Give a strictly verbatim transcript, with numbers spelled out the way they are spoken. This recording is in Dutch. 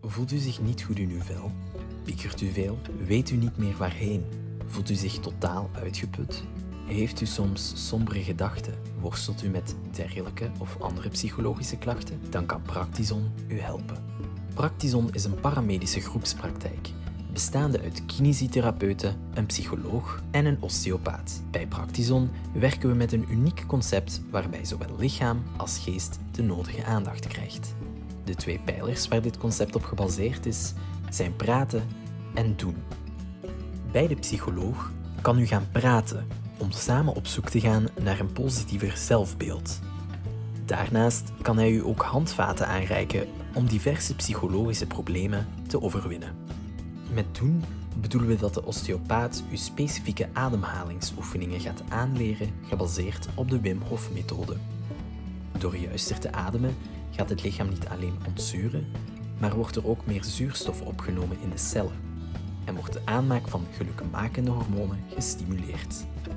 Voelt u zich niet goed in uw vel? Piekert u veel? Weet u niet meer waarheen? Voelt u zich totaal uitgeput? Heeft u soms sombere gedachten? Worstelt u met dergelijke of andere psychologische klachten? Dan kan Practison u helpen. Practison is een paramedische groepspraktijk, bestaande uit kinesitherapeuten, een psycholoog en een osteopaat. Bij Practison werken we met een uniek concept waarbij zowel lichaam als geest de nodige aandacht krijgt. De twee pijlers waar dit concept op gebaseerd is, zijn praten en doen. Bij de psycholoog kan u gaan praten om samen op zoek te gaan naar een positiever zelfbeeld. Daarnaast kan hij u ook handvaten aanreiken om diverse psychologische problemen te overwinnen. Met doen bedoelen we dat de osteopaat u specifieke ademhalingsoefeningen gaat aanleren gebaseerd op de Wim Hof methode. Door juister te ademen gaat het lichaam niet alleen ontzuren, maar wordt er ook meer zuurstof opgenomen in de cellen en wordt de aanmaak van gelukmakende hormonen gestimuleerd.